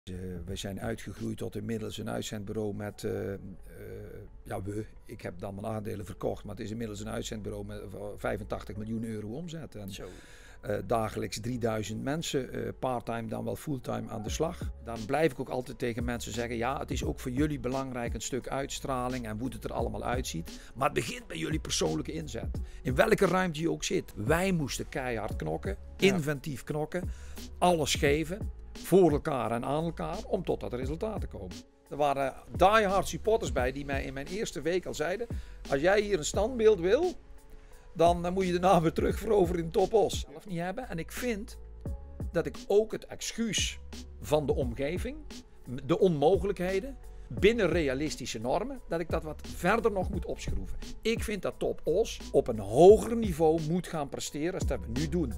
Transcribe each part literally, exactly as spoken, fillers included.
Uh, wij zijn uitgegroeid tot inmiddels een uitzendbureau met, uh, uh, ja we, ik heb dan mijn aandelen verkocht, maar het is inmiddels een uitzendbureau met vijfentachtig miljoen euro omzet. En, Zo. Uh, dagelijks drieduizend mensen, uh, parttime dan wel fulltime aan de slag. Dan blijf ik ook altijd tegen mensen zeggen, ja, het is ook voor jullie belangrijk een stuk uitstraling en hoe het er allemaal uitziet. Maar het begint bij jullie persoonlijke inzet. In welke ruimte je ook zit. Wij moesten keihard knokken, inventief knokken, alles geven, voor elkaar en aan elkaar, om tot dat resultaat te komen. Er waren diehard supporters bij die mij in mijn eerste week al zeiden, als jij hier een standbeeld wil, dan uh, moet je daarna weer terug veroveren in Top Os. Zelf niet hebben. En ik vind dat ik ook het excuus van de omgeving, de onmogelijkheden, binnen realistische normen, dat ik dat wat verder nog moet opschroeven. Ik vind dat Top Os op een hoger niveau moet gaan presteren als dat we nu doen.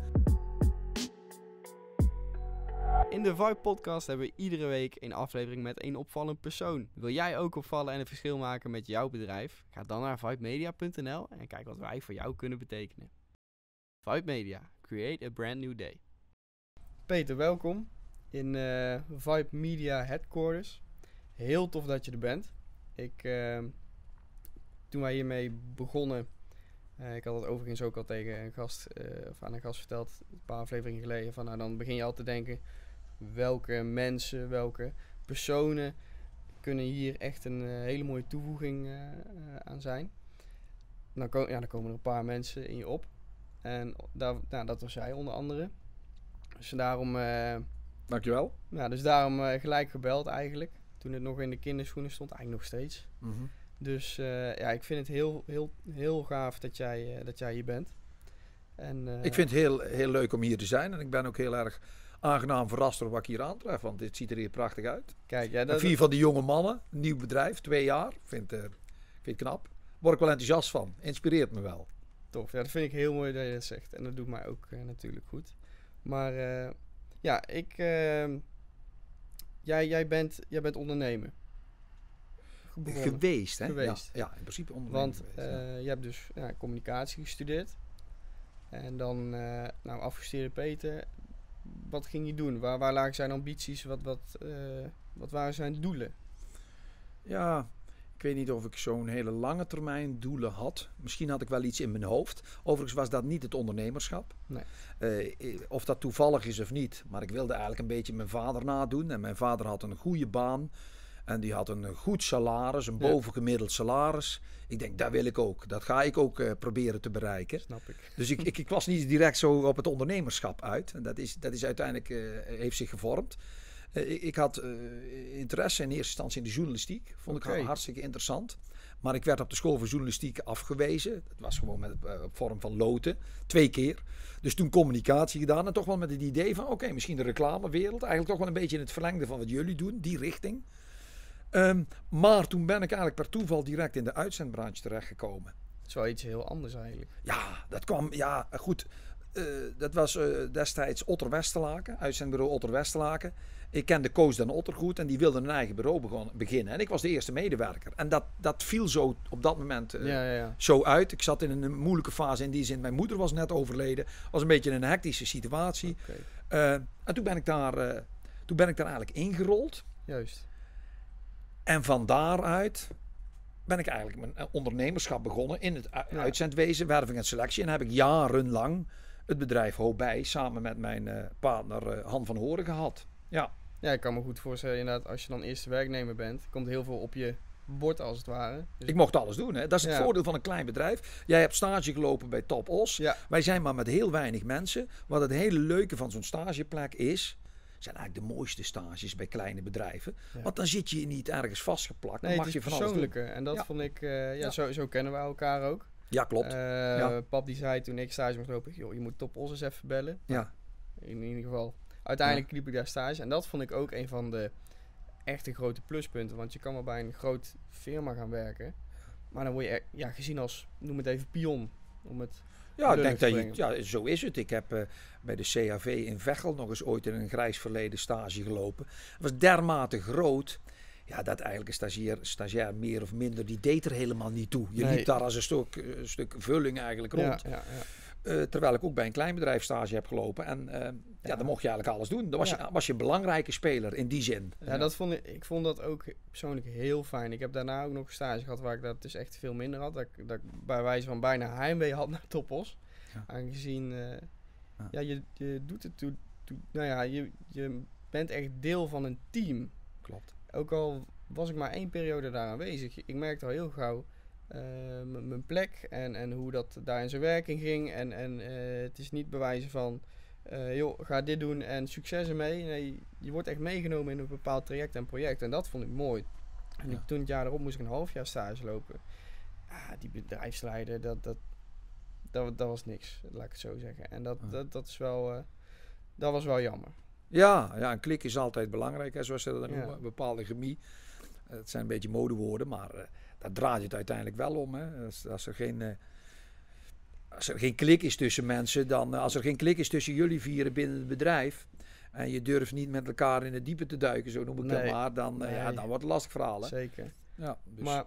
In de Vibe Podcast hebben we iedere week een aflevering met een opvallend persoon. Wil jij ook opvallen en een verschil maken met jouw bedrijf? Ga dan naar vibe media punt n l en kijk wat wij voor jou kunnen betekenen. Vibe Media, create a brand new day. Peter, welkom in uh, Vibe Media Headquarters. Heel tof dat je er bent. Ik, uh, toen wij hiermee begonnen, uh, ik had het overigens ook al tegen een gast, uh, of aan een gast verteld, een paar afleveringen geleden, van nou dan begin je al te denken, welke mensen, welke personen kunnen hier echt een uh, hele mooie toevoeging uh, uh, aan zijn. Dan, ko- ja, dan komen er een paar mensen in je op. En daar, nou, dat was jij onder andere. Dus daarom, uh, Dankjewel. ja, dus daarom uh, gelijk gebeld eigenlijk. Toen het nog in de kinderschoenen stond, eigenlijk nog steeds. Mm-hmm. Dus uh, ja, ik vind het heel, heel, heel gaaf dat jij, uh, dat jij hier bent. En, uh, ik vind het heel, heel leuk om hier te zijn en ik ben ook heel erg aangenaam verrast door wat ik hier aantref, want dit ziet er hier prachtig uit. Kijk, ja, dat, vier van die jonge mannen, nieuw bedrijf, twee jaar, vind, uh, vind ik knap. Word ik wel enthousiast van, inspireert me wel. Tof, ja, dat vind ik heel mooi dat je dat zegt en dat doet mij ook uh, natuurlijk goed. Maar uh, ja, ik, uh, jij, jij, bent, jij bent ondernemer. Begonnen. Geweest, hè? Geweest. Ja, ja, in principe ondernemer. Want geweest, uh, ja. je hebt dus ja, communicatie gestudeerd. En dan, uh, nou, afgestudeerde Peter. Wat ging je doen? Waar, waar lagen zijn ambities? Wat, wat, uh, wat waren zijn doelen? Ja, ik weet niet of ik zo'n hele lange termijn doelen had. Misschien had ik wel iets in mijn hoofd. Overigens was dat niet het ondernemerschap. Nee. Uh, of dat toevallig is of niet. Maar ik wilde eigenlijk een beetje mijn vader nadoen. En mijn vader had een goede baan. En die had een goed salaris, een bovengemiddeld salaris. Ik denk, dat wil ik ook. Dat ga ik ook uh, proberen te bereiken. Snap ik. Dus ik, ik, ik was niet direct zo op het ondernemerschap uit. En dat is, dat is uiteindelijk, uh, heeft zich gevormd. Uh, ik, ik had uh, interesse in eerste instantie in de journalistiek. Vond ik okay. hartstikke interessant. Maar ik werd op de school voor journalistiek afgewezen. Dat was gewoon met uh, op vorm van loten. Twee keer. Dus toen communicatie gedaan. En toch wel met het idee van, oké, okay, misschien de reclamewereld. Eigenlijk toch wel een beetje in het verlengde van wat jullie doen. Die richting. Um, maar toen ben ik eigenlijk per toeval direct in de uitzendbranche terechtgekomen. Dat is wel iets heel anders eigenlijk. Ja, dat kwam, ja goed. Uh, dat was uh, destijds Otter Westerlaken, uitzendbureau Otter Westerlaken. Ik kende Koos den Otter goed en die wilde een eigen bureau begon, beginnen. En ik was de eerste medewerker. En dat, dat viel zo op dat moment uh, ja, ja, ja. zo uit. Ik zat in een moeilijke fase in die zin. Mijn moeder was net overleden. Was een beetje een hectische situatie. Okay. Uh, en toen ben ik daar, uh, toen ben ik daar eigenlijk ingerold. Juist. En van daaruit ben ik eigenlijk mijn ondernemerschap begonnen in het u- uitzendwezen, werving en selectie. En heb ik jarenlang het bedrijf Hobij samen met mijn uh, partner uh, Han van Horen gehad. Ja. Ja, ik kan me goed voorstellen inderdaad, als je dan eerste werknemer bent, komt heel veel op je bord als het ware. Dus ik mocht alles doen, hè. Dat is het ja. voordeel van een klein bedrijf. Jij hebt stage gelopen bij Top Os. Ja. Wij zijn maar met heel weinig mensen. Wat het hele leuke van zo'n stageplek is, zijn eigenlijk de mooiste stages bij kleine bedrijven. Ja. Want dan zit je niet ergens vastgeplakt. Nee, dan mag het is je van persoonlijke. alles doen. En dat ja. vond ik, uh, ja, ja. Zo, zo kennen we elkaar ook. Ja, klopt. Uh, ja. Pap die zei toen ik stage mocht lopen, joh, je moet Top Os eens even bellen. Ja. In ieder geval. Uiteindelijk ja. liep ik daar stage. En dat vond ik ook een van de echte grote pluspunten. Want je kan wel bij een groot firma gaan werken. Maar dan word je er, ja, gezien als, noem het even, pion. Om het Ja, ik denk dat je, ja, zo is het. Ik heb uh, bij de C H V in Veghel nog eens ooit in een grijs verleden stage gelopen. Het was dermate groot, ja, dat eigenlijk een stagiair, stagiair meer of minder, die deed er helemaal niet toe. Je nee. liep daar als een stuk, een stuk vulling eigenlijk rond. Ja, ja, Uh, terwijl ik ook bij een klein bedrijf stage heb gelopen. En uh, ja. ja, dan mocht je eigenlijk alles doen. Dan was, ja. je, was je een belangrijke speler in die zin. Ja, ja. Dat vond ik, ik vond dat ook persoonlijk heel fijn. Ik heb daarna ook nog een stage gehad waar ik dat dus echt veel minder had. Dat ik, dat ik bij wijze van bijna heimwee had naar Topos. Ja. Aangezien, uh, ja. ja, je, je doet het toe, toe, nou ja, je, je bent echt deel van een team. Klopt. Ook al was ik maar één periode daar aanwezig. Ik merkte al heel gauw uh, mijn plek en, en hoe dat daar in zijn werking ging. En, en uh, het is niet bewijzen van, uh, joh, ga dit doen en succes ermee. Nee, je wordt echt meegenomen in een bepaald traject en project. En dat vond ik mooi. En ja. ik, toen het jaar erop moest ik een half jaar stage lopen. Ah, die bedrijfsleider, dat, dat, dat, dat was niks, laat ik het zo zeggen. En dat, ja. dat, dat is wel, uh, dat was wel jammer. Ja, ja, een klik is altijd belangrijk, hè, zoals ze dat dan noemen, ja. een bepaalde chemie. Het zijn een beetje modewoorden, maar uh, daar draait het uiteindelijk wel om. Hè. Als, als, er geen, uh, als er geen klik is tussen mensen, dan uh, als er geen klik is tussen jullie vieren binnen het bedrijf en je durft niet met elkaar in het diepe te duiken, zo noem ik nee. dat maar, dan, uh, nee. ja, dan wordt het een lastig verhaal. Hè. Zeker. Ja, dus, maar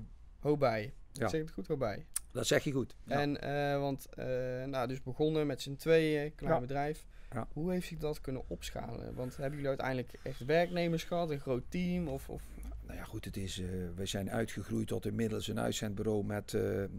Hobij, ja. zeg ik het goed, Hobij? Dat zeg je goed. Ja. En uh, want, uh, nou, dus begonnen met z'n tweeën, klein ja. bedrijf. Ja. Hoe heeft zich dat kunnen opschalen? Want hebben jullie uiteindelijk echt werknemers gehad, een groot team? Of, of? Nou ja, goed, het is, uh, we zijn uitgegroeid tot inmiddels een uitzendbureau met, uh, uh,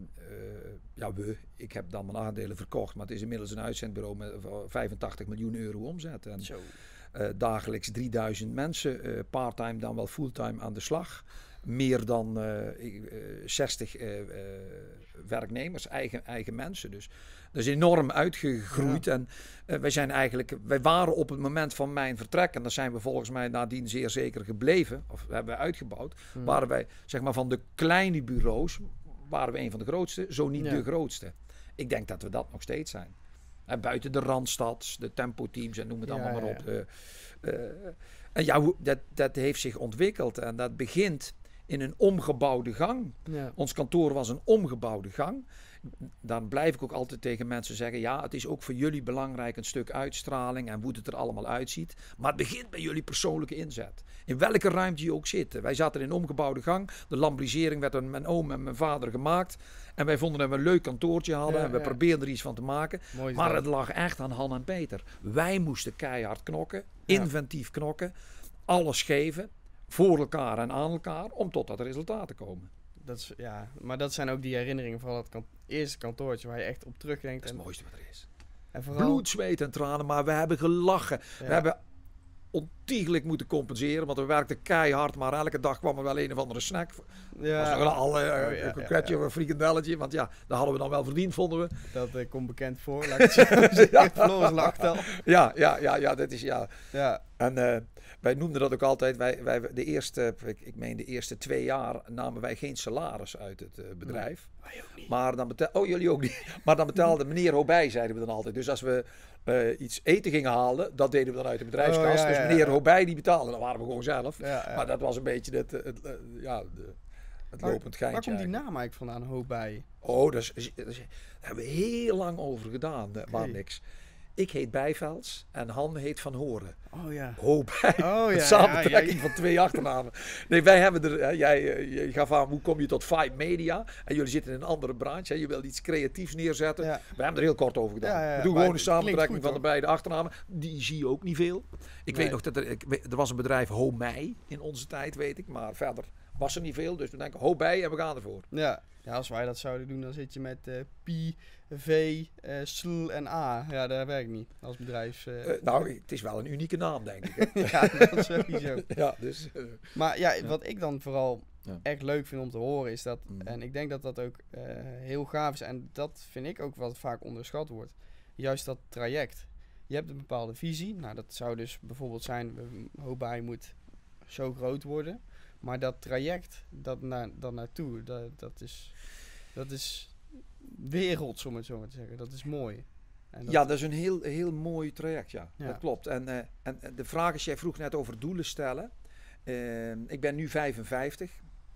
ja we, ik heb dan mijn aandelen verkocht, maar het is inmiddels een uitzendbureau met vijfentachtig miljoen euro omzet. En Zo. Uh, dagelijks drieduizend mensen, uh, parttime dan wel fulltime aan de slag. Meer dan uh, uh, zestig uh, uh, werknemers, eigen, eigen mensen. Dus dat is enorm uitgegroeid. Ja. En uh, wij zijn eigenlijk, wij waren op het moment van mijn vertrek, en daar zijn we volgens mij nadien zeer zeker gebleven, of hebben we uitgebouwd, hmm. waren wij, zeg maar, van de kleine bureaus, waren we een van de grootste, zo niet ja. de grootste. Ik denk dat we dat nog steeds zijn. En buiten de Randstad, de tempo-teams en noem het ja, allemaal maar op. Ja. Uh, uh, en ja, dat, dat heeft zich ontwikkeld en dat begint in een omgebouwde gang. Ja. Ons kantoor was een omgebouwde gang. Dan blijf ik ook altijd tegen mensen zeggen, ja, het is ook voor jullie belangrijk een stuk uitstraling en hoe het er allemaal uitziet. Maar het begint bij jullie persoonlijke inzet. In welke ruimte je ook zit. Wij zaten in een omgebouwde gang. De lambrisering werd door mijn oom en mijn vader gemaakt. En wij vonden dat we een leuk kantoortje hadden. Ja, en we ja. probeerden er iets van te maken. Mooi maar dat. Het lag echt aan Han en Peter. Wij moesten keihard knokken. Ja. Inventief knokken. Alles geven. Voor elkaar en aan elkaar. Om tot dat resultaat te komen. Dat is, ja, maar dat zijn ook die herinneringen van het kan- eerste kantoortje waar je echt op terugdenkt. Dat is het mooiste wat er is. En vooral... Bloed, zweet en tranen, maar we hebben gelachen. Ja. We hebben ontiegelijk moeten compenseren, want we werkten keihard, maar elke dag kwam er wel een of andere snack. Ja. Was nog al uh, oh, ja, een kroketje ja, ja. of een frikandelletje, want ja, dat hadden we dan wel verdiend, vonden we. Dat uh, komt bekend voor, laat ik het zo zeggen. Floris lacht al. Ja, ja, ja, ja, dat is ja. ja. En uh, wij noemden dat ook altijd, wij, wij de eerste, ik, ik meen de eerste twee jaar namen wij geen salaris uit het uh, bedrijf. Nee, wij ook niet. Maar dan betaalde, oh jullie ook niet, maar dan betaalde meneer Hobij, zeiden we dan altijd. Dus als we uh, iets eten gingen halen, dat deden we dan uit de bedrijfskast. Oh, ja, ja, dus meneer ja. Hobij die betaalde, dan waren we gewoon zelf. Ja, ja. Maar dat was een beetje het, het, het, het ja, de, het maar, lopend geintje. Waar komt die naam eigenlijk vandaan, Hobij? Oh, dat, is, dat is, daar hebben we heel lang over gedaan, okay. maar niks. Ik heet Bijvelds en Han heet Van Horen. Oh ja. Hobij. Oh ja. Samentrekking ja, ja, ja. van twee achternamen. Nee, wij hebben er, hè, jij je gaf aan, hoe kom je tot Vibe Media? En jullie zitten in een andere branche. Hè, je wil iets creatiefs neerzetten. Ja. We hebben er heel kort over gedaan. Ja, ja, ja. We doen gewoon een samentrekking goed, van de beide achternamen. Die zie je ook niet veel. Ik nee. weet nog dat er, ik, er was een bedrijf Homij in onze tijd, weet ik. Maar verder was er niet veel. Dus we denken Hobij en we gaan ervoor. Ja. Ja, als wij dat zouden doen, dan zit je met uh, Pi, V, uh, Sl en A. Ja, dat werkt niet als bedrijf. Uh... Uh, nou, het is wel een unieke naam, denk ik. Ja, dat sowieso. Ja, dus, uh, maar ja, ja, wat ik dan vooral ja. echt leuk vind om te horen is dat, mm. en ik denk dat dat ook uh, heel gaaf is, en dat vind ik ook wat vaak onderschat wordt, juist dat traject. Je hebt een bepaalde visie. Nou, dat zou dus bijvoorbeeld zijn, Hobij moet zo groot worden. Maar dat traject, dat naar, dat naartoe, dat, dat, is, dat is werelds, om het zo maar te zeggen. Dat is mooi. En dat ja, dat is een heel, heel mooi traject, ja. ja. Dat klopt. En, uh, en de vraag is, jij vroeg net over doelen stellen. Uh, ik ben nu vijfenvijftig.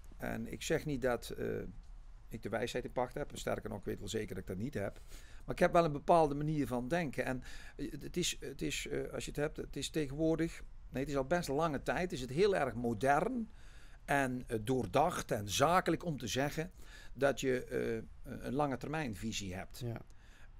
En ik zeg niet dat uh, ik de wijsheid in pacht heb. Sterker nog, ik weet wel zeker dat ik dat niet heb. Maar ik heb wel een bepaalde manier van denken. En het is, het is uh, als je het hebt, het is tegenwoordig... Nee, het is al best lange tijd. Is het heel erg modern... En uh, doordacht en zakelijk om te zeggen dat je uh, een lange termijn visie hebt. Ja.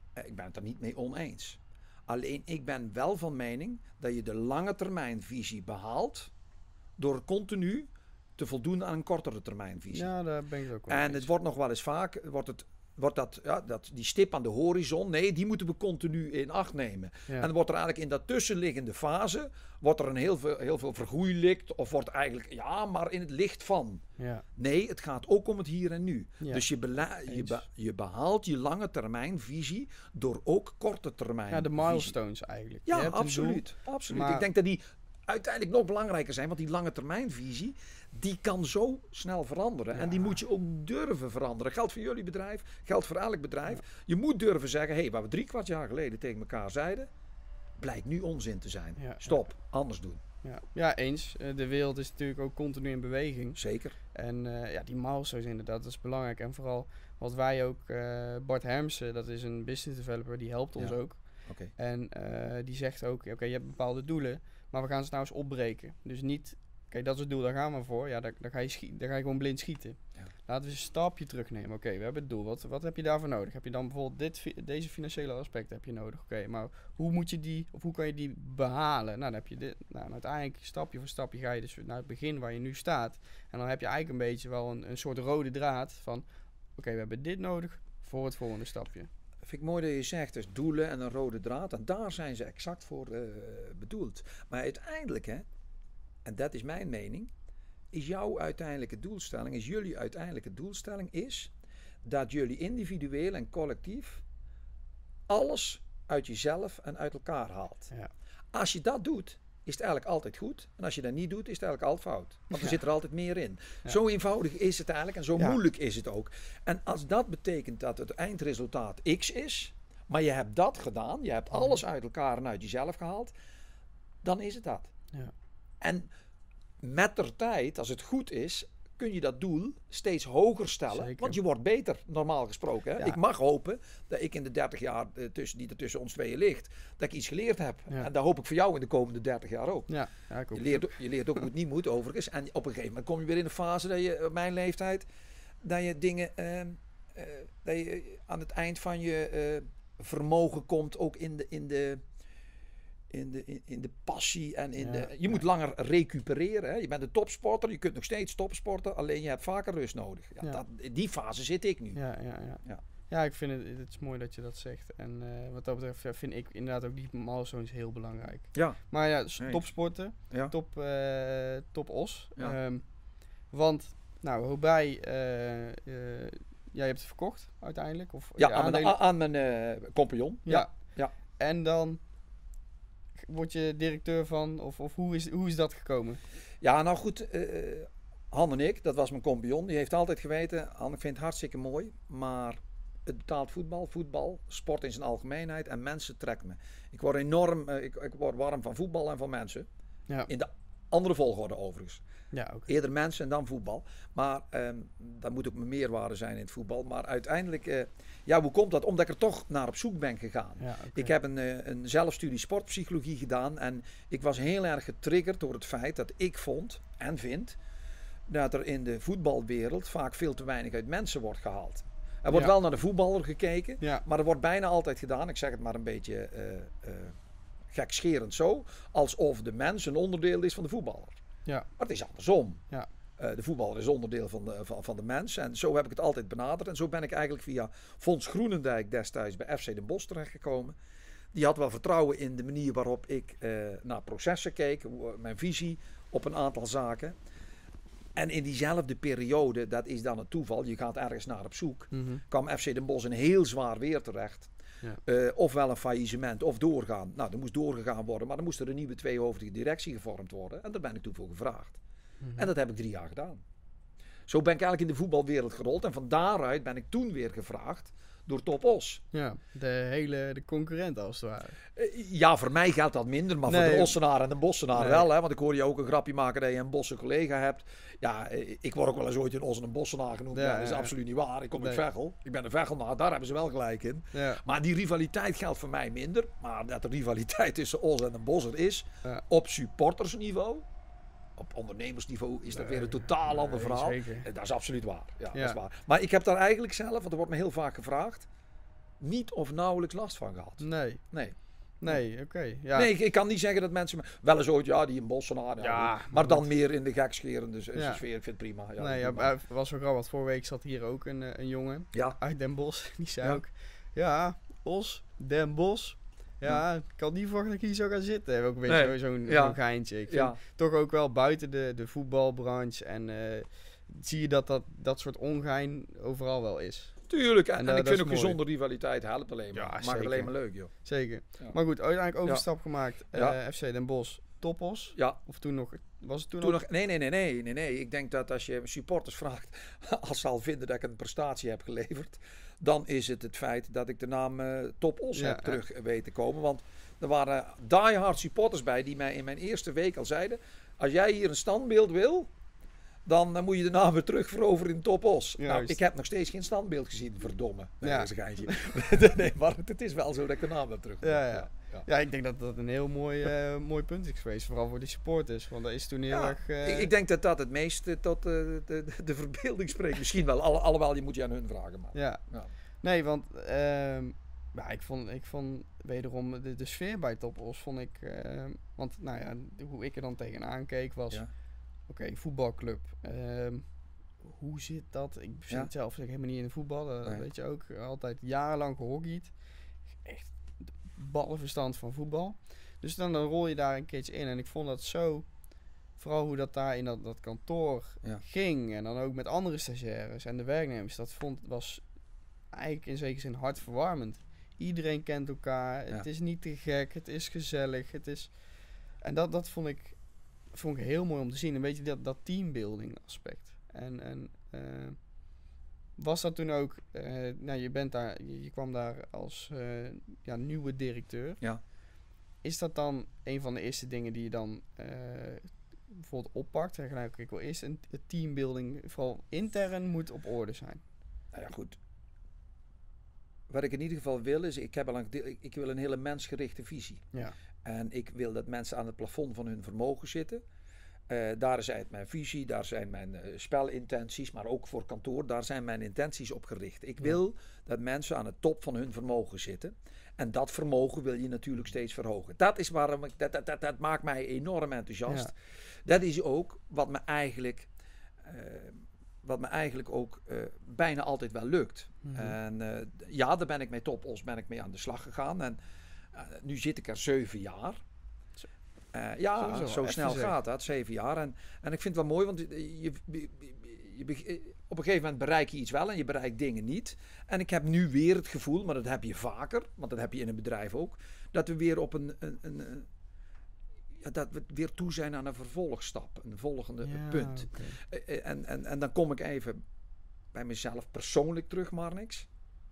Uh, ik ben het er niet mee oneens. Alleen ik ben wel van mening dat je de lange termijn visie behaalt door continu te voldoen aan een kortere termijn visie. Ja, daar ben ik ook wel En eens. het wordt nog wel eens vaak, wordt het, wordt dat, ja, dat, die stip aan de horizon, nee, die moeten we continu in acht nemen. Ja. En dan wordt er eigenlijk in dat tussenliggende fase, wordt er een heel veel, heel veel vergoeilijkt, of wordt eigenlijk, ja, maar in het licht van. Ja. Nee, het gaat ook om het hier en nu. Ja. Dus je, bela- je, Eens. be- je behaalt je lange termijn visie door ook korte termijn ja, de visie. milestones eigenlijk. Je Ja, hebt een absoluut. absoluut. maar- Ik denk dat die uiteindelijk nog belangrijker zijn, want die lange termijn visie, die kan zo snel veranderen. Ja. En die moet je ook durven veranderen. Geldt voor jullie bedrijf, geldt voor elk bedrijf. Je moet durven zeggen, hé, hey, waar we drie kwart jaar geleden tegen elkaar zeiden, blijkt nu onzin te zijn. Ja. Stop, anders doen. Ja, ja eens. Uh, de wereld is natuurlijk ook continu in beweging. Zeker. En uh, ja, die milestones inderdaad, dat is belangrijk. En vooral wat wij ook, uh, Bart Hermsen, dat is een business developer, die helpt ons Ja. ook. Okay. En uh, die zegt ook, oké, okay, je hebt bepaalde doelen, maar we gaan ze nou eens opbreken. Dus niet, kijk, dat is het doel, daar gaan we voor. Ja, daar, daar, ga, je schiet, daar ga je gewoon blind schieten. Ja. Laten we eens een stapje terugnemen. Oké, okay, we hebben het doel. Wat, wat heb je daarvoor nodig? Heb je dan bijvoorbeeld dit, deze financiële aspecten heb je nodig? Oké, okay, maar hoe moet je die, of hoe kan je die behalen? Nou, dan heb je dit. Nou, uiteindelijk stapje voor stapje ga je dus naar het begin waar je nu staat. En dan heb je eigenlijk een beetje wel een, een soort rode draad van, oké, okay, we hebben dit nodig voor het volgende stapje. Vind ik mooi dat je zegt, dus doelen en een rode draad. En daar zijn ze exact voor uh, bedoeld. Maar uiteindelijk, hè, en dat is mijn mening, is jouw uiteindelijke doelstelling, is jullie uiteindelijke doelstelling, is dat jullie individueel en collectief alles uit jezelf en uit elkaar haalt. Ja. Als je dat doet, is het eigenlijk altijd goed. En als je dat niet doet, is het eigenlijk altijd fout. Want er Ja. zit er altijd meer in. Ja. Zo eenvoudig is het eigenlijk en zo Ja. moeilijk is het ook. En als dat betekent dat het eindresultaat X is, maar je hebt dat gedaan, je hebt alles uit elkaar en uit jezelf gehaald, dan is het dat. Ja. En met der tijd, als het goed is, kun je dat doel steeds hoger stellen. Zeker. Want je wordt beter, normaal gesproken. Hè? Ja. Ik mag hopen dat ik in de dertig jaar uh, tussen, die er tussen ons tweeën ligt, dat ik iets geleerd heb. Ja. En dat hoop ik voor jou in de komende dertig jaar ook. Ja, ja, ik ook. Je leert, je leert ook hoe het niet moet, overigens. En op een gegeven moment kom je weer in een fase dat je, op mijn leeftijd, dat je dingen, uh, uh, dat je aan het eind van je uh, vermogen komt, ook in de, in de, in de, in, in de passie en in Ja, de... Je ja. moet langer recupereren. Hè? Je bent een topsporter, je kunt nog steeds topsporten, alleen je hebt vaker rust nodig. Ja, Ja. Dat, in die fase zit ik nu. Ja, ja, ja. Ja. Ja, ik vind het, het is mooi dat je dat zegt. En uh, wat dat betreft ja, vind ik inderdaad ook die milestones heel belangrijk. Ja. Maar ja, s- Nee. topsporten, Ja. top, uh, top os. Ja. Um, want, nou, Hobei, uh, uh, jij hebt het verkocht uiteindelijk? Of Ja, je aan mijn, aandelen- aan mijn uh, compagnon. Ja. Ja. Ja. En dan word je directeur van, of, of hoe, is, hoe is dat gekomen? Ja, nou goed, uh, Han en ik, dat was mijn compagnon, die heeft altijd geweten, Han, ik vind het hartstikke mooi, maar het betaalt voetbal, voetbal, sport in zijn algemeenheid en mensen trekken me. Ik word enorm, uh, ik, ik word warm van voetbal en van mensen. Ja, In de andere volgorde overigens. ja oké. Eerder mensen en dan voetbal. Maar um, dat moet ook mijn meerwaarde zijn in het voetbal. Maar uiteindelijk, uh, ja, hoe komt dat? Omdat ik er toch naar op zoek ben gegaan. Ja, oké. Ik heb een, uh, een zelfstudie sportpsychologie gedaan. En ik was heel erg getriggerd door het feit dat ik vond en vind dat er in de voetbalwereld vaak veel te weinig uit mensen wordt gehaald. Er wordt Ja. wel naar de voetballer gekeken, Ja, maar er wordt bijna altijd gedaan, ik zeg het maar een beetje uh, uh, gekscherend zo, alsof de mens een onderdeel is van de voetballer. ja, Maar het is andersom. Ja. Uh, de voetballer is onderdeel van de, van, van de mens. En zo heb ik het altijd benaderd. En zo ben ik eigenlijk via Fons Groenendijk destijds bij F C Den Bosch terechtgekomen. Die had wel vertrouwen in de manier waarop ik uh, naar processen keek. Hoe, mijn visie op een aantal zaken. En in diezelfde periode, dat is dan het toeval. Je gaat ergens naar op zoek. mm-hmm. Kwam F C Den Bosch in heel zwaar weer terecht. Ja. Uh, ofwel een faillissement of doorgaan. Nou, er moest doorgegaan worden. Maar dan moest er een nieuwe tweehoofdige directie gevormd worden. En daar ben ik toen voor gevraagd. Mm-hmm. En dat heb ik drie jaar gedaan. Zo ben ik eigenlijk in de voetbalwereld gerold. En van daaruit ben ik toen weer gevraagd door Top Os. Ja, de hele de concurrent als het ware. Uh, ja, voor mij geldt dat minder. Maar Nee. voor de Ossenaar en de Bossenaar Nee. wel. Hè? Want ik hoor je ook een grapje maken dat je een Bosse collega hebt. Ja, uh, ik word ook wel eens ooit een Os en een Bossenaar genoemd. Ja, Ja, dat is ja. absoluut niet waar. Ik kom Nee. uit Veghel. Ik ben een Vechelnaar. Daar hebben ze wel gelijk in. Ja, Maar die rivaliteit geldt voor mij minder. Maar dat de rivaliteit tussen Os en een Bosser is. Ja. Op supportersniveau. Op ondernemersniveau is dat Nee, weer een totaal nee, ander verhaal. zeker. En dat is absoluut waar. Ja, Ja. Dat is waar. Maar ik heb daar eigenlijk zelf, want er wordt me heel vaak gevraagd. niet of nauwelijks last van gehad. Nee. Nee. Nee, oké. Okay, ja. Nee, ik, ik kan niet zeggen dat mensen... Wel eens ooit, ja, die een Bossenaar. Ja, Ja, maar, maar dan goed. meer in de gekscherende Ja. sfeer. Ik vind het prima. Ja, nee, ja, prima. het was wel grappig. Vorige week zat hier ook een, eh, een jongen Ja. uit Den Bosch. Die zei Ja. ook... Ja, Os, Den Bosch. Ja, ik had niet verwacht dat ik hier zou gaan zitten. Hebben we ook een beetje Nee. zo- zo'n Ja. zo'n geintje. Ik vind Ja. toch ook wel buiten de, de voetbalbranche en... eh, zie je dat, dat dat soort ongein overal wel is. Tuurlijk. En, En, en uh, ik dat vind is ook mooi. gezonde rivaliteit helpt alleen maar. Ja, Maakt zeker. het alleen maar leuk, joh. Zeker. Ja. Maar goed, uiteindelijk Ja. overstap gemaakt. eh Ja. F C Den Bosch, Topos. Ja. Of toen nog... Was het toen, Toen nog... nog, nee, nee, nee, nee, nee, nee. Ik denk dat als je supporters vraagt, als ze al vinden dat ik een prestatie heb geleverd, dan is het het feit dat ik de naam uh, Top Os Ja, heb ja. terug weten komen. Want er waren diehard supporters bij die mij in mijn eerste week al zeiden, als jij hier een standbeeld wil, dan uh, moet je de naam weer terug veroveren in Top Os. Nou, Juist. ik heb nog steeds geen standbeeld gezien, verdomme. Nee, Ja. dat is een geintje. nee, maar het is wel zo dat ik de naam heb terug. Ja, ja. ja. Ja, ik denk dat dat een heel mooi, eh, mooi punt is geweest. Vooral voor de supporters. Want dat is toen heel Ja, erg... eh, ik, ik denk dat dat het meest tot uh, de, de, de verbeelding spreekt. Misschien wel, alle, alhoewel je moet je aan hun vragen. Maar. Ja. Ja. Nee, want... ehm, ja, ik vond, ik vond wederom de, de sfeer bij Topos vond ik... ehm, want nou ja, hoe ik er dan tegenaan keek was... Ja. Oké, okay, voetbalclub. ehm, hoe zit dat? Ik zit Ja. zelf helemaal niet in de voetbal. Dat Nee. weet je ook. Altijd jarenlang gehockeyd. Echt ballenverstand van voetbal. Dus dan, dan rol je daar een keertje in. En ik vond dat zo... Vooral hoe dat daar in dat, dat kantoor Ja. ging. En dan ook met andere stagiaires en de werknemers. Dat vond, was eigenlijk in zekere zin hartverwarmend. Iedereen kent elkaar. Ja. Het is niet te gek. Het is gezellig. Het is... En dat, dat vond ik... vond ik heel mooi om te zien. Een beetje dat, dat teambuilding aspect. En, en uh, was dat toen ook... Uh, nou, je bent daar... Je, je kwam daar als uh, ja, nieuwe directeur. Ja. Is dat dan een van de eerste dingen die je dan uh, bijvoorbeeld oppakt? En gelijk, ik wil eerst een, een teambuilding... Vooral intern moet op orde zijn. Nou ja, goed. Wat ik in ieder geval wil is... Ik, heb al een, ik, ik wil een hele mensgerichte visie. Ja. En ik wil dat mensen aan het plafond van hun vermogen zitten. Uh, daar is uit mijn visie, daar zijn mijn uh, spelintenties, maar ook voor kantoor, daar zijn mijn intenties op gericht. Ik wil ja. dat mensen aan het top van hun vermogen zitten. En dat vermogen wil je natuurlijk steeds verhogen. Dat is waarom ik, dat, dat, dat, dat maakt mij enorm enthousiast. Ja. Dat is ook wat me eigenlijk, uh, wat me eigenlijk ook uh, bijna altijd wel lukt. Mm-hmm. En uh, ja, daar ben ik met Top Os ben ik mee aan de slag gegaan. En uh, nu zit ik er zeven jaar. Uh, ja, Sowieso, zo snel gaat dat, zeven jaar. En, en ik vind het wel mooi, want je, je, je, je, op een gegeven moment bereik je iets wel en je bereikt dingen niet. En ik heb nu weer het gevoel, maar dat heb je vaker, want dat heb je in een bedrijf ook, dat we weer op een, een, een, een ja, dat we weer toe zijn aan een vervolgstap, een volgende ja, punt. Okay. Uh, en, en, en dan kom ik even bij mezelf persoonlijk terug, Marnix.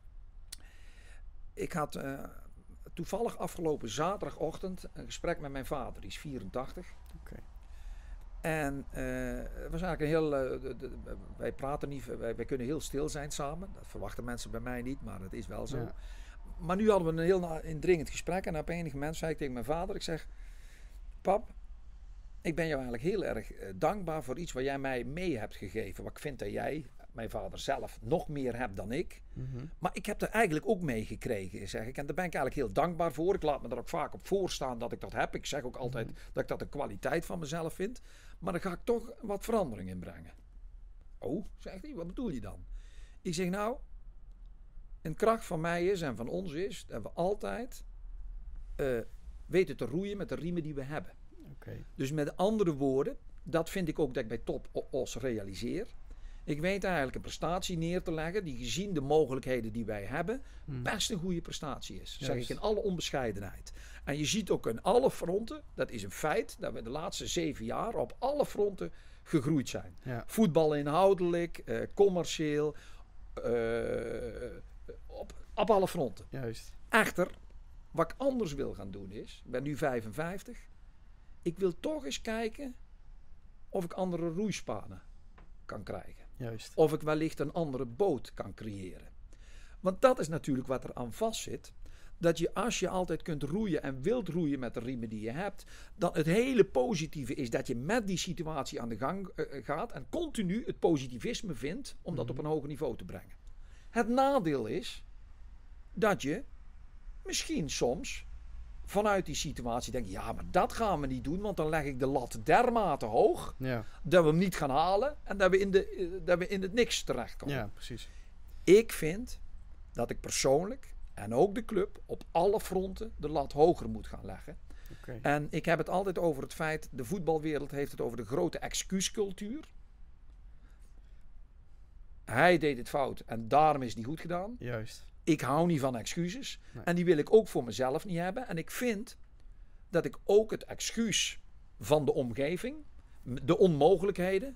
Ik had... Uh, toevallig afgelopen zaterdagochtend een gesprek met mijn vader, die is vierentachtig. Okay. En uh, het was eigenlijk een heel... Uh, de, de, wij praten niet, wij, wij kunnen heel stil zijn samen. Dat verwachten mensen bij mij niet, maar dat is wel zo. Ja. Maar nu hadden we een heel indringend gesprek en op enig moment zei ik tegen mijn vader, ik zeg, pap, ik ben jou eigenlijk heel erg uh, dankbaar voor iets wat jij mij mee hebt gegeven. Wat ik vind dat jij, mijn vader zelf, nog meer hebt dan ik. Mm-hmm. Maar ik heb er eigenlijk ook mee gekregen, zeg ik. En daar ben ik eigenlijk heel dankbaar voor. Ik laat me er ook vaak op voorstaan dat ik dat heb. Ik zeg ook altijd mm-hmm. dat ik dat een kwaliteit van mezelf vind. Maar dan ga ik toch wat verandering in brengen. Oh, zegt hij, wat bedoel je dan? Ik zeg nou, een kracht van mij is en van ons is dat we altijd uh, weten te roeien met de riemen die we hebben. Okay. Dus met andere woorden, dat vind ik ook dat ik bij Top Os realiseer. Ik weet eigenlijk een prestatie neer te leggen die gezien de mogelijkheden die wij hebben, hmm. best een goede prestatie is. Zeg ik in alle onbescheidenheid. En je ziet ook in alle fronten, dat is een feit, dat we de laatste zeven jaar op alle fronten gegroeid zijn. Ja. Voetbal inhoudelijk, uh, commercieel, uh, op, op alle fronten. Juist. Echter, wat ik anders wil gaan doen is, ik ben nu vijfenvijftig, ik wil toch eens kijken of ik andere roeispanen kan krijgen. Juist. Of ik wellicht een andere boot kan creëren. Want dat is natuurlijk wat er aan vast zit. Dat je als je altijd kunt roeien en wilt roeien met de riemen die je hebt, dan het hele positieve is dat je met die situatie aan de gang uh, gaat en continu het positivisme vindt om dat mm-hmm. op een hoger niveau te brengen. Het nadeel is dat je misschien soms vanuit die situatie denkt, ja, maar dat gaan we niet doen, want dan leg ik de lat dermate hoog, Ja. dat we hem niet gaan halen en dat we in, de, dat we in het niks terechtkomen. Ja, precies. Ik vind dat ik persoonlijk en ook de club op alle fronten de lat hoger moet gaan leggen. Okay. En ik heb het altijd over het feit, de voetbalwereld heeft het over de grote excuuscultuur. Hij deed het fout en daarom is het niet goed gedaan. Juist. Ik hou niet van excuses. Nee. En die wil ik ook voor mezelf niet hebben. En ik vind dat ik ook het excuus van de omgeving, de onmogelijkheden,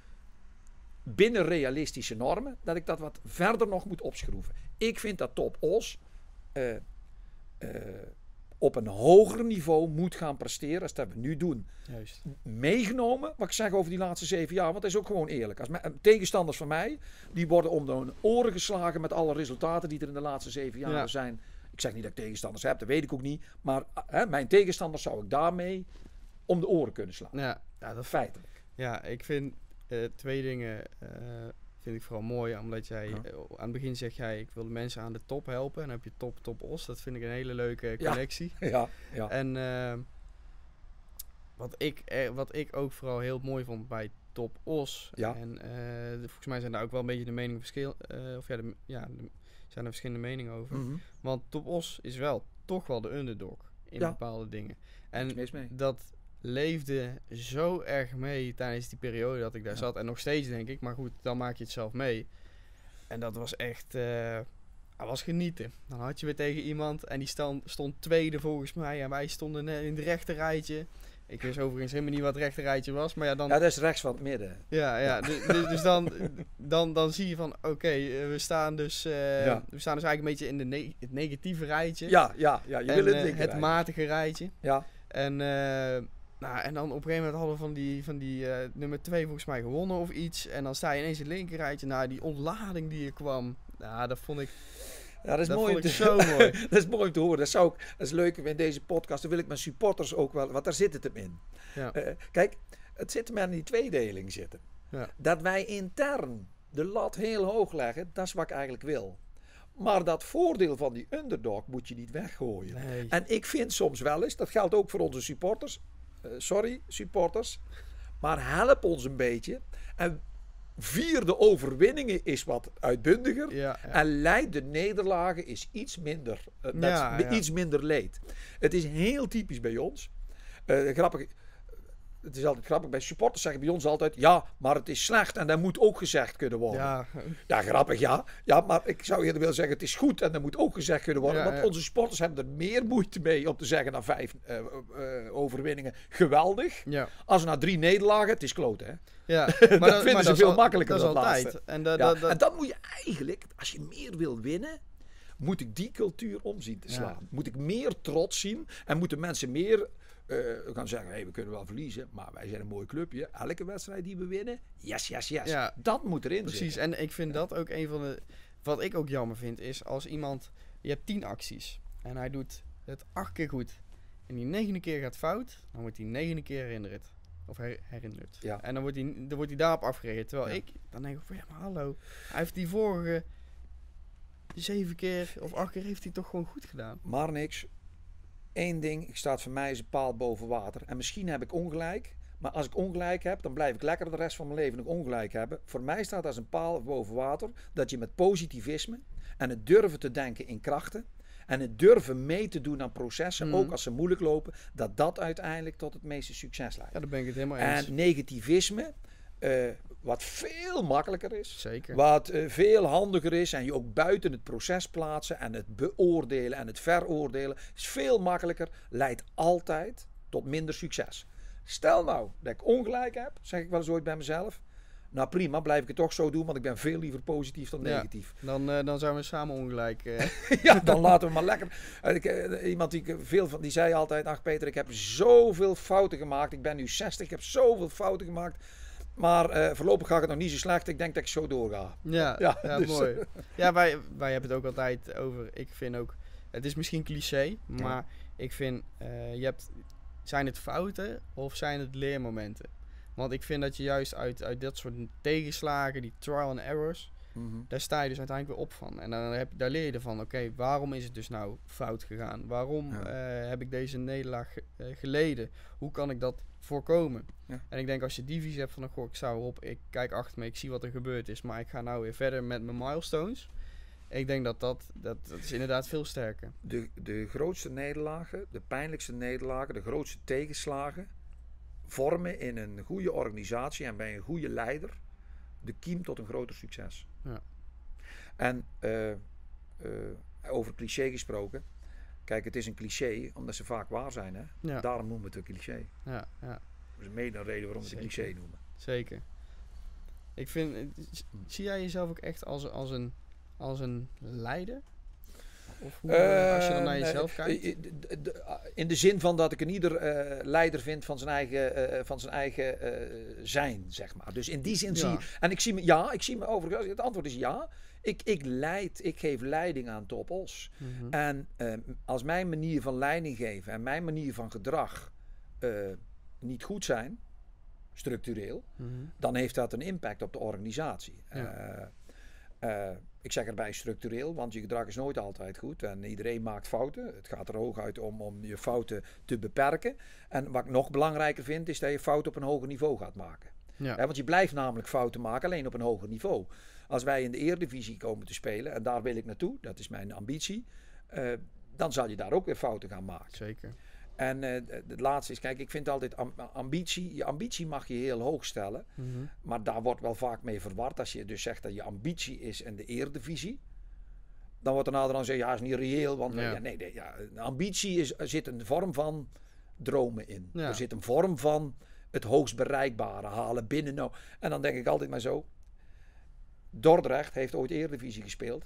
binnen realistische normen, dat ik dat wat verder nog moet opschroeven. Ik vind dat Top Os uh, uh, op een hoger niveau moet gaan presteren als dat we nu doen. Juist. Meegenomen, wat ik zeg over die laatste zeven jaar, want dat is ook gewoon eerlijk. Als me, tegenstanders van mij, die worden om de oren geslagen met alle resultaten die er in de laatste zeven jaar ja. zijn. Ik zeg niet dat ik tegenstanders heb, dat weet ik ook niet. Maar hè, mijn tegenstanders zou ik daarmee om de oren kunnen slaan. Ja, ja, dat feitelijk. Ja, ik vind uh, twee dingen uh, vind ik vooral mooi, omdat jij ja. uh, aan het begin zeg jij, ik wil de mensen aan de top helpen. En dan heb je Top Top Os. Dat vind ik een hele leuke connectie. Ja, ja, ja. En uh, wat, ik, eh, wat ik ook vooral heel mooi vond bij Top Os. Ja. En uh, de, volgens mij zijn daar ook wel een beetje de meningen verschil. Uh, of ja, de, ja de, zijn er verschillende meningen over. Mm-hmm. Want Top Os is wel toch wel de underdog in ja. bepaalde dingen. En mis mee. dat leefde zo erg mee tijdens die periode dat ik daar ja. zat. En nog steeds denk ik. Maar goed, dan maak je het zelf mee. En dat was echt... Uh, dat was genieten. Dan had je weer tegen iemand en die stand, stond tweede volgens mij. En wij stonden in het rechte rijtje. Ik wist overigens helemaal niet wat het rechte rijtje was. Maar ja, dan... ja, dat is rechts van het midden. Ja, ja. dus, dus, dus dan, dan, dan zie je van... Oké, okay, we staan dus... Uh, ja. We staan dus eigenlijk een beetje in de ne- het negatieve rijtje. Ja, ja, ja. Je en, wil het, uh, het matige rijtje. Ja. En... Uh, Nou, en dan op een gegeven moment hadden we van die, van die uh, nummer twee volgens mij gewonnen of iets. En dan sta je ineens in het linkerrijtje. Nou, die ontlading die er kwam. Nou, dat vond ik... Ja, dat is dat mooi. Vond ik zo mooi. Dat is mooi om te horen. Dat, zou ik, dat is leuk in deze podcast. Dan wil ik mijn supporters ook wel... Want daar zit het hem in. Ja. Uh, kijk, het zit hem in die tweedeling zitten. Ja. Dat wij intern de lat heel hoog leggen. Dat is wat ik eigenlijk wil. Maar dat voordeel van die underdog moet je niet weggooien. Nee. En ik vind soms wel eens... Dat geldt ook voor onze supporters... Uh, sorry, supporters. Maar help ons een beetje. En vier de overwinningen is wat uitbundiger. Ja, ja. En leid de nederlagen is iets minder. Uh, ja, is, ja. Iets minder leed. Het is heel typisch bij ons. Uh, grappig. Het is altijd grappig. Bij supporters zeggen bij ons altijd... Ja, maar het is slecht en dat moet ook gezegd kunnen worden. Ja, ja grappig, ja. Ja, maar ik zou eerder willen zeggen... Het is goed en dat moet ook gezegd kunnen worden. Ja, want ja. onze supporters hebben er meer moeite mee... om te zeggen na vijf uh, uh, overwinningen... geweldig. Ja. Als na drie nederlagen... Het is kloot, hè? Ja, dat maar vinden maar ze dat veel al, makkelijker dat dan altijd. laatste. En, da, ja. da, da, en dan moet je eigenlijk... Als je meer wil winnen... moet ik die cultuur omzien te slaan. Ja. Moet ik meer trots zien... en moeten mensen meer... Uh, we gaan zeggen, hey, we kunnen wel verliezen, maar wij zijn een mooi clubje. Elke wedstrijd die we winnen, yes, yes, yes. Ja, dat moet erin precies. zitten. En ik vind ja. dat ook een van de... Wat ik ook jammer vind, is als iemand... Je hebt tien acties en hij doet het acht keer goed. En die negende keer gaat fout, dan wordt hij negende keer herinnerd. Of her, herinnerd. Ja. En dan wordt, hij, dan wordt hij daarop afgereageerd. Terwijl ja. ik, dan denk ik van, ja, maar hallo. Hij heeft die vorige zeven keer of acht keer heeft hij toch gewoon goed gedaan. Maar niks. Eén ding, ik sta voor mij als een paal boven water. En misschien heb ik ongelijk. Maar als ik ongelijk heb, dan blijf ik lekker de rest van mijn leven nog ongelijk hebben. Voor mij staat als een paal boven water dat je met positivisme en het durven te denken in krachten en het durven mee te doen aan processen, mm. ook als ze moeilijk lopen, dat dat uiteindelijk tot het meeste succes leidt. Ja, daar ben ik het helemaal eens. En negativisme, uh, wat veel makkelijker is, Zeker. wat uh, veel handiger is en je ook buiten het proces plaatsen en het beoordelen en het veroordelen, is veel makkelijker, leidt altijd tot minder succes. Stel nou dat ik ongelijk heb, zeg ik wel eens ooit bij mezelf. Nou prima, blijf ik het toch zo doen, want ik ben veel liever positief dan negatief. Ja, dan, uh, dan zijn we samen ongelijk. Uh. ja, dan laten we maar lekker. Uh, ik, uh, iemand die veel van, die zei altijd, ach Peter, ik heb zoveel fouten gemaakt. Ik ben nu zestig, ik heb zoveel fouten gemaakt. Maar uh, voorlopig gaat het nog niet zo slecht. Ik denk dat ik zo doorga. Ja, ja, ja dus. Mooi. Ja, wij, wij hebben het ook altijd over. Ik vind ook, het is misschien cliché, maar ja. ik vind, uh, je hebt, zijn het fouten of zijn het leermomenten? Want ik vind dat je juist uit, uit dat soort tegenslagen, die trial and errors, Mm-hmm. Daar sta je dus uiteindelijk weer op van. En dan heb, daar leer je ervan, oké, okay, waarom is het dus nou fout gegaan? Waarom ja. uh, heb ik deze nederlaag uh, geleden? Hoe kan ik dat voorkomen? Ja. En ik denk als je die visie hebt van, oh, goh, ik sta erop, ik kijk achter me, ik zie wat er gebeurd is, maar ik ga nou weer verder met mijn milestones. Ik denk dat dat, dat, dat is inderdaad veel sterker. De, de grootste nederlagen, de pijnlijkste nederlagen, de grootste tegenslagen vormen in een goede organisatie en bij een goede leider de kiem tot een groter succes. Ja. En uh, uh, over cliché gesproken, kijk, het is een cliché omdat ze vaak waar zijn. Hè? Ja. Daarom noemen we het een cliché. Ja, ja. Dat is mede een reden waarom we het een cliché noemen. Zeker. Ik vind, zie jij jezelf ook echt als, als, een, als een leider? Of hoe, uh, als je dan naar jezelf uh, kijkt? In de zin van dat ik een ieder uh, leider vind van zijn eigen, uh, van zijn eigen uh, zijn, zeg maar. Dus in die zin ja. zie je... En ik zie me... Ja, ik zie me overigens... Het antwoord is ja. Ik, ik leid, ik geef leiding aan Top Os. Mm-hmm. En uh, als mijn manier van leiding geven en mijn manier van gedrag uh, niet goed zijn, structureel, mm-hmm. dan heeft dat een impact op de organisatie. Ja. Uh, uh, ik zeg erbij structureel, want je gedrag is nooit altijd goed en iedereen maakt fouten. Het gaat er hooguit om om je fouten te beperken. En wat ik nog belangrijker vind, is dat je fouten op een hoger niveau gaat maken. Ja. Ja, want je blijft namelijk fouten maken, alleen op een hoger niveau. Als wij in de Eredivisie komen te spelen, en daar wil ik naartoe, dat is mijn ambitie, uh, dan zal je daar ook weer fouten gaan maken. Zeker. En uh, het laatste is, kijk, ik vind altijd ambitie, je ambitie mag je heel hoog stellen, mm-hmm. maar daar wordt wel vaak mee verward. Als je dus zegt dat je ambitie is in de Eredivisie, dan wordt er nader dan zeggen, ja, is niet reëel, want ja. Ja, nee, nee, ja, ambitie is, er zit een vorm van dromen in. Ja. Er zit een vorm van het hoogst bereikbare halen binnen. Nou. En dan denk ik altijd maar zo, Dordrecht heeft ooit Eredivisie gespeeld.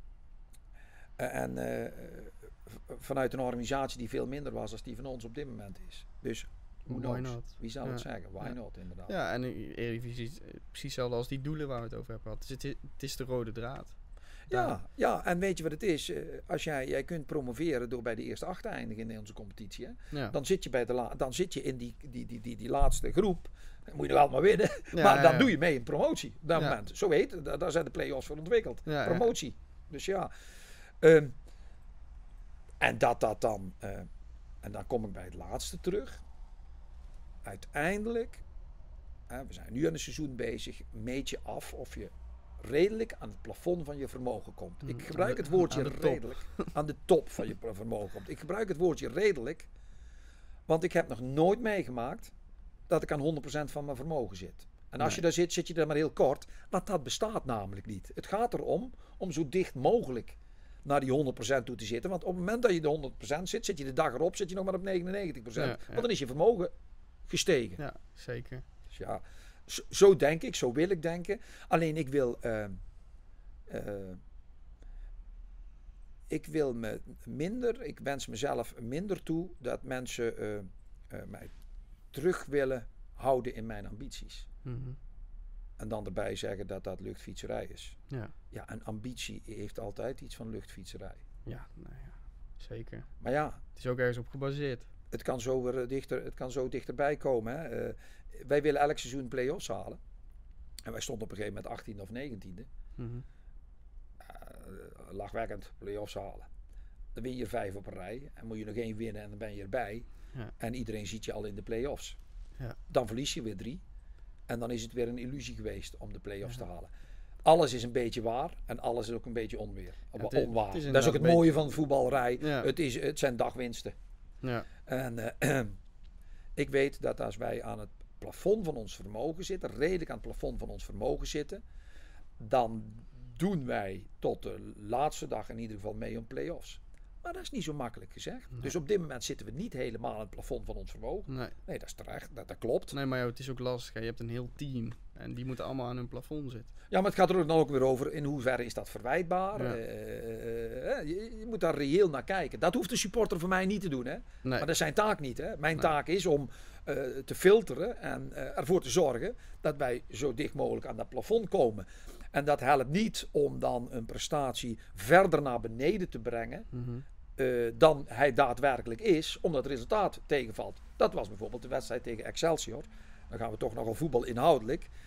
Uh, en uh, vanuit een organisatie die veel minder was dan die van ons op dit moment is. Dus, who knows? Not? Wie zou ja. het zeggen? Why ja. not, inderdaad. Ja, en Eredivisie is precies hetzelfde als die doelen waar we het over hebben gehad. Dus het, is, het is de rode draad. Ja, ja, ja, en weet je wat het is? Uh, als jij, jij kunt promoveren door bij de eerste acht te eindigen in onze competitie. Hè? Ja. Dan zit je, bij de la- dan zit je in die, die, die, die, die laatste groep. Dan moet je nog allemaal winnen. Ja, maar ja, dan ja. doe je mee in promotie. Op dat ja. moment. Zo heet het. Daar zijn de play-offs voor ontwikkeld. Ja, promotie. Ja. Dus ja. Um, en dat dat dan... Uh, en dan kom ik bij het laatste terug. Uiteindelijk... Uh, we zijn nu aan een seizoen bezig. Meet je af of je redelijk aan het plafond van je vermogen komt. Ik gebruik het woordje aan redelijk. Aan de top van je vermogen komt. Ik gebruik het woordje redelijk. Want ik heb nog nooit meegemaakt dat ik aan honderd procent van mijn vermogen zit. En als nee. je daar zit, zit je daar maar heel kort. Want dat bestaat namelijk niet. Het gaat erom om zo dicht mogelijk naar die honderd procent toe te zitten. Want op het moment dat je de honderd procent zit, zit je de dag erop, zit je nog maar op negenennegentig procent. Ja, ja. Want dan is je vermogen gestegen. Ja, zeker. Dus ja, zo, zo denk ik, zo wil ik denken. Alleen ik wil... Uh, uh, ik wil me minder, ik wens mezelf minder toe dat mensen uh, uh, mij terug willen houden in mijn ambities. Mm-hmm. En dan erbij zeggen dat dat luchtfietserij is. Ja. Ja, een ambitie heeft altijd iets van luchtfietserij. Ja, nou ja, zeker. Maar ja. Het is ook ergens op gebaseerd. Het kan zo, weer dichter, het kan zo dichterbij komen. Hè. Uh, wij willen elk seizoen play-offs halen. En wij stonden op een gegeven moment achttiende of negentiende. Mm-hmm. Uh, lachwekkend play-offs halen. Dan win je vijf op een rij. En moet je nog één winnen en dan ben je erbij. Ja. En iedereen ziet je al in de play-offs. Ja. Dan verlies je weer drie. En dan is het weer een illusie geweest om de play-offs ja. te halen. Alles is een beetje waar. En alles is ook een beetje onweer. Ja, het is, onwaar. Het is dat is ook het mooie beetje... van de voetballerij. Ja. Het, is, het zijn dagwinsten. Ja. En uh, ik weet dat als wij aan het plafond van ons vermogen zitten, redelijk aan het plafond van ons vermogen zitten, dan doen wij tot de laatste dag in ieder geval mee om play-offs. Maar dat is niet zo makkelijk gezegd. Nee. Dus op dit moment zitten we niet helemaal aan het plafond van ons vermogen. Nee, nee dat is terecht. Dat, dat klopt. Nee, maar joh, het is ook lastig. Hè. Je hebt een heel team. En die moeten allemaal aan hun plafond zitten. Ja, maar het gaat er dan ook weer over in hoeverre is dat verwijtbaar. Ja. Uh, uh, je, je moet daar reëel naar kijken. Dat hoeft de supporter voor mij niet te doen. Hè? Nee. Maar dat is zijn taak niet. Hè? Mijn nee. taak is om uh, te filteren en uh, ervoor te zorgen dat wij zo dicht mogelijk aan dat plafond komen. En dat helpt niet om dan een prestatie verder naar beneden te brengen. Mm-hmm. Uh, dan hij daadwerkelijk is, omdat het resultaat tegenvalt. Dat was bijvoorbeeld de wedstrijd tegen Excelsior. Dan gaan we toch nogal voetbal inhoudelijk.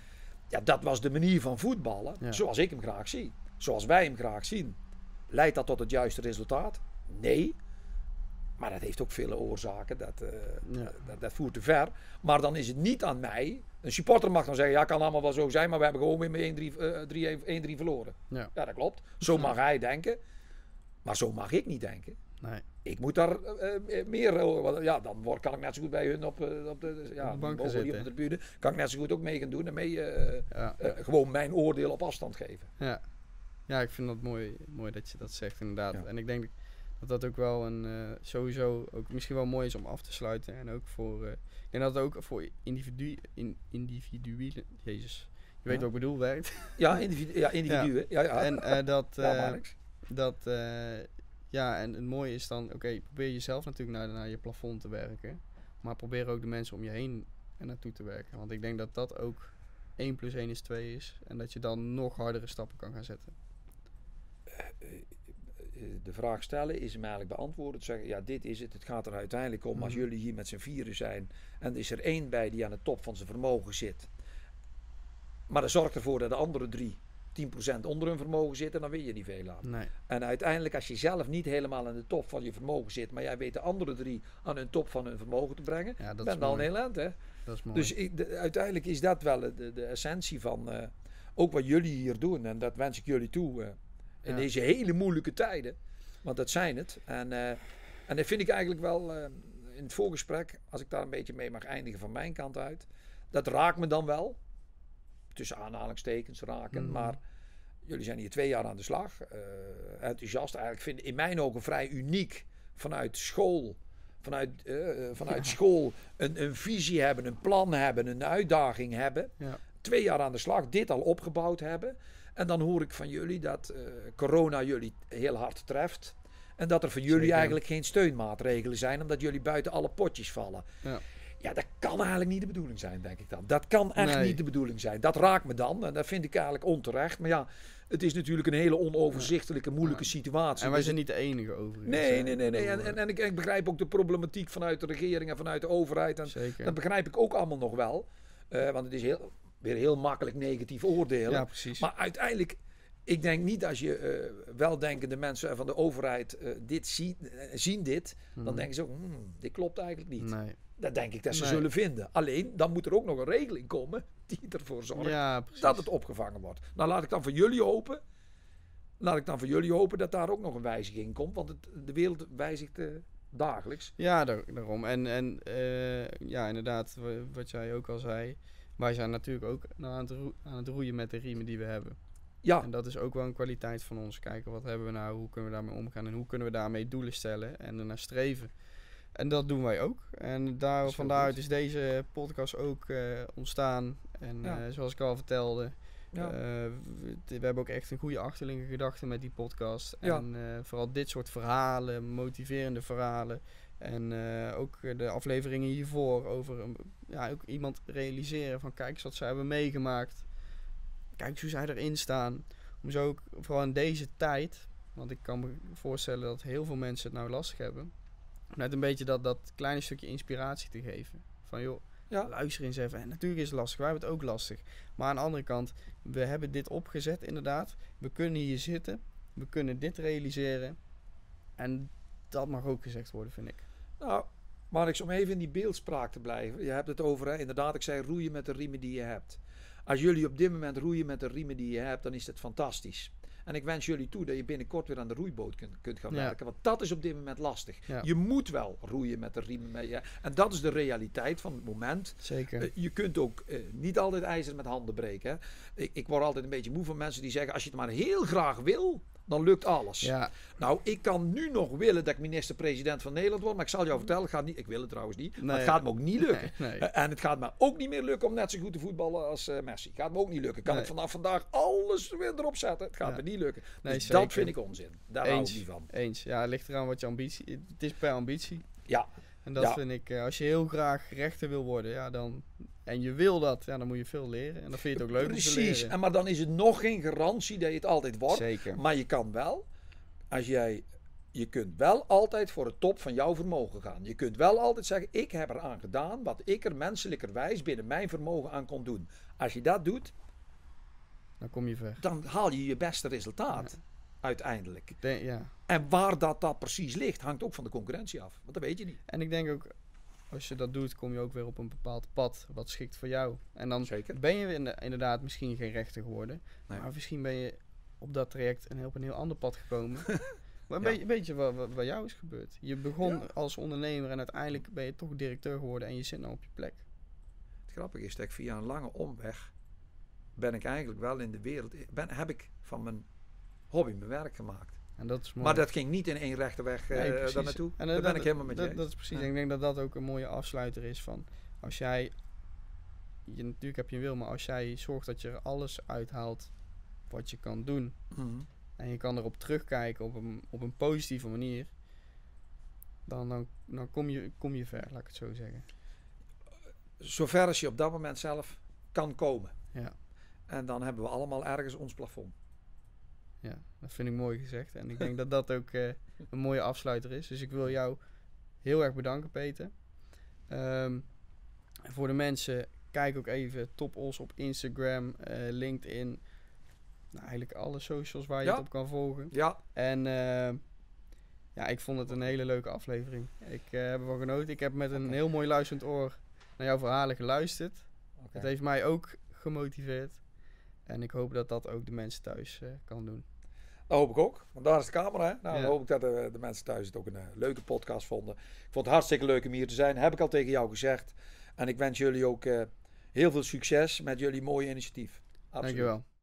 Ja, dat was de manier van voetballen, Ja. zoals ik hem graag zie. Zoals wij hem graag zien. Leidt dat tot het juiste resultaat? Nee. Maar dat heeft ook vele oorzaken. Dat, uh, Ja. dat, dat voert te ver. Maar dan is het niet aan mij. Een supporter mag dan zeggen, ja, kan allemaal wel zo zijn, maar we hebben gewoon weer met één drie verloren. Ja. Ja, dat klopt. Zo mag hij denken. Maar zo mag ik niet denken. Nee. Ik moet daar uh, meer... Uh, ja, dan word, kan ik net zo goed bij hun op, uh, op de, ja, op de bank boven zitten. op de tribune. Kan ik net zo goed ook mee gaan doen en mee uh, Ja. uh, gewoon mijn oordeel op afstand geven. Ja. Ja, ik vind dat mooi, mooi dat je dat zegt inderdaad. Ja. En ik denk dat dat ook wel een uh, sowieso ook misschien wel mooi is om af te sluiten. En ook voor... Uh, ik denk dat het ook voor individu, in, individuele... Jezus. Je weet Ja. wat ik bedoel, werkt. Ja, individu, ja, individuen. Ja. Ja, ja. En uh, dat... Uh, ja, maar niks. dat uh, ja, en het mooie is dan... Oké, okay, probeer jezelf natuurlijk naar, naar je plafond te werken. Maar probeer ook de mensen om je heen er naartoe te werken. Want ik denk dat dat ook één plus één is twee is. En dat je dan nog hardere stappen kan gaan zetten. De vraag stellen is hem eigenlijk beantwoorden. Zeggen, ja, dit is het. Het gaat er uiteindelijk om. Als Mhm. jullie hier met z'n vieren zijn en er is er één bij die aan de top van zijn vermogen zit. Maar dat zorgt ervoor dat de andere drie tien procent onder hun vermogen zitten, dan win je niet veel aan. Nee. En uiteindelijk, als je zelf niet helemaal aan de top van je vermogen zit, maar jij weet de andere drie aan hun top van hun vermogen te brengen, Ja, dat ben is je al een mooi. heel eind, hè? Dat is mooi. Dus ik, de, uiteindelijk is dat wel de, de essentie van uh, ook wat jullie hier doen. En dat wens ik jullie toe uh, in Ja. deze hele moeilijke tijden. Want dat zijn het. En, uh, en dat vind ik eigenlijk wel uh, in het voorgesprek, als ik daar een beetje mee mag eindigen van mijn kant uit. Dat raakt me dan wel. Tussen aanhalingstekens raken. Mm. Maar jullie zijn hier twee jaar aan de slag. Uh, enthousiast. Eigenlijk vind ik in mijn ogen vrij uniek vanuit school. Vanuit, uh, vanuit Ja. school een, een visie hebben, een plan hebben, een uitdaging hebben. Ja. Twee jaar aan de slag, dit al opgebouwd hebben. En dan hoor ik van jullie dat uh, corona jullie heel hard treft. En dat er voor jullie Zeker. eigenlijk geen steunmaatregelen zijn, omdat jullie buiten alle potjes vallen. Ja. Ja, dat kan eigenlijk niet de bedoeling zijn, denk ik dan. Dat kan echt Nee. niet de bedoeling zijn. Dat raakt me dan. En dat vind ik eigenlijk onterecht. Maar ja, het is natuurlijk een hele onoverzichtelijke, moeilijke Ja. situatie. En wij Dus zijn niet de enige overigens. Nee, hè. nee, nee. nee. Ik En, bedoel, en, en ik, ik begrijp ook de problematiek vanuit de regering en vanuit de overheid. En Zeker. dat begrijp ik ook allemaal nog wel. Uh, want het is heel, weer heel makkelijk negatief oordelen. Ja, precies. Maar uiteindelijk, ik denk niet als je uh, weldenkende mensen van de overheid uh, dit zien, uh, zien dit, Mhm. dan denken ze ook, hmm, dit klopt eigenlijk niet. Nee. Dat denk ik dat ze Nee. zullen vinden. Alleen, dan moet er ook nog een regeling komen die ervoor zorgt Ja, precies. dat het opgevangen wordt. Nou, laat ik dan voor jullie hopen. Laat ik dan voor jullie hopen dat daar ook nog een wijziging komt. Want het, de wereld wijzigt uh, dagelijks. Ja, daar, daarom. En, en uh, ja, inderdaad, w- wat jij ook al zei. Wij zijn natuurlijk ook nou aan, het roe- aan het roeien met de riemen die we hebben. Ja, En dat is ook wel een kwaliteit van ons. Kijken, wat hebben we nou, hoe kunnen we daarmee omgaan en hoe kunnen we daarmee doelen stellen en ernaar streven. En dat doen wij ook. En daar, Dat is van heel daaruit goed. is deze podcast ook uh, ontstaan. En Ja. uh, zoals ik al vertelde, ja. uh, we, we hebben ook echt een goede achterliggende gedachte met die podcast. Ja. En uh, vooral dit soort verhalen, motiverende verhalen. En uh, ook de afleveringen hiervoor over um, ja, ook iemand realiseren van kijk eens wat zij hebben meegemaakt. Kijk eens hoe zij erin staan. Om zo ook, vooral in deze tijd, want ik kan me voorstellen dat heel veel mensen het nou lastig hebben. Net een beetje dat, dat kleine stukje inspiratie te geven. Van joh, Ja. luister eens even. En natuurlijk is het lastig, wij hebben het ook lastig. Maar aan de andere kant, we hebben dit opgezet inderdaad. We kunnen hier zitten. We kunnen dit realiseren. En dat mag ook gezegd worden, vind ik. Nou, Marnix, om even in die beeldspraak te blijven. Je hebt het over, hè, inderdaad, ik zei roeien met de riemen die je hebt. Als jullie op dit moment roeien met de riemen die je hebt, dan is het fantastisch. En ik wens jullie toe dat je binnenkort weer aan de roeiboot kunt, kunt gaan Ja. werken. Want dat is op dit moment lastig. Ja. Je moet wel roeien met de riemen. Met je, en dat is de realiteit van het moment. Zeker. Uh, je kunt ook uh, niet altijd ijzer met handen breken. Hè. Ik, ik word altijd een beetje moe van mensen die zeggen, als je het maar heel graag wil, dan lukt alles. Ja, Nou, ik kan nu nog willen dat ik minister-president van Nederland word. Maar ik zal jou vertellen, het gaat niet, ik wil het trouwens niet. Maar Nee. het gaat me ook niet lukken. nee, nee. Uh, en het gaat me ook niet meer lukken om net zo goed te voetballen als uh, Messi. Gaat me ook niet lukken. Kan Nee. ik vanaf vandaag alles weer erop zetten. Het gaat Ja. me niet lukken. Nee, dus zeker. dat vind ik onzin. Daar hou ik Eens. niet van. Eens. Ja, het ligt eraan wat je ambitie... Het is per ambitie. Ja, En dat Ja. vind ik... uh, als je heel graag rechter wil worden, ja, dan... En je wil dat, ja, dan moet je veel leren. En dan vind je het ook leuk om te precies. leren. En maar dan is het nog geen garantie dat je het altijd wordt. Zeker. Maar je kan wel, als jij, je kunt wel altijd voor de top van jouw vermogen gaan. Je kunt wel altijd zeggen, ik heb eraan gedaan wat ik er menselijkerwijs binnen mijn vermogen aan kon doen. Als je dat doet, Dan kom je ver. Dan haal je je beste resultaat Ja. uiteindelijk. Denk, ja. En waar dat, dat precies ligt, hangt ook van de concurrentie af. Want dat weet je niet. En ik denk ook, als je dat doet, kom je ook weer op een bepaald pad wat schikt voor jou. En dan Zeker. ben je in- inderdaad misschien geen rechter geworden. Nee. Maar misschien ben je op dat traject een, op een heel ander pad gekomen. Maar Ja. weet, je- weet je wat, wat, wat jou is gebeurd? Je begon Ja. als ondernemer en uiteindelijk ben je toch directeur geworden en je zit nou op je plek. Het grappige is dat ik via een lange omweg ben ik eigenlijk wel in de wereld, ben, heb ik van mijn hobby mijn werk gemaakt. En dat is mooi. Maar dat ging niet in één rechte weg uh, Nee, precies. daar naartoe. En, Daar eh, ben dat- ik helemaal met je dat, eens. dat is precies. Ja. En ik denk dat dat ook een mooie afsluiter is van als jij, je, natuurlijk heb je een wil, maar als jij zorgt dat je er alles uithaalt wat je kan doen Mhm. en je kan erop terugkijken op een, op een positieve manier, dan, dan, dan kom, je, kom je ver, laat ik het zo zeggen. Zover als je op dat moment zelf kan komen. Ja, En dan hebben we allemaal ergens ons plafond. ja, dat vind ik mooi gezegd. En ik denk dat dat ook eh, een mooie afsluiter is. Dus ik wil jou heel erg bedanken, Peter. Ehm, en voor de mensen, kijk ook even Top Os op Instagram, eh, LinkedIn. Nou, eigenlijk alle socials waar je Ja. het op kan volgen. Ja, En eh, ja, ik vond het een hele leuke aflevering. Ik eh, heb ervan genoten. Ik heb met een Oké. heel mooi luisterend oor naar jouw verhalen geluisterd. oké. Het heeft mij ook gemotiveerd. En ik hoop dat dat ook de mensen thuis eh, kan doen. Dat hoop ik ook. Want daar is de camera. Hè? Nou, Ja. dan hoop ik dat de, de mensen thuis het ook een uh, leuke podcast vonden. Ik vond het hartstikke leuk om hier te zijn. Heb ik al tegen jou gezegd. En ik wens jullie ook uh, heel veel succes met jullie mooie initiatief. Absoluut. Dankjewel.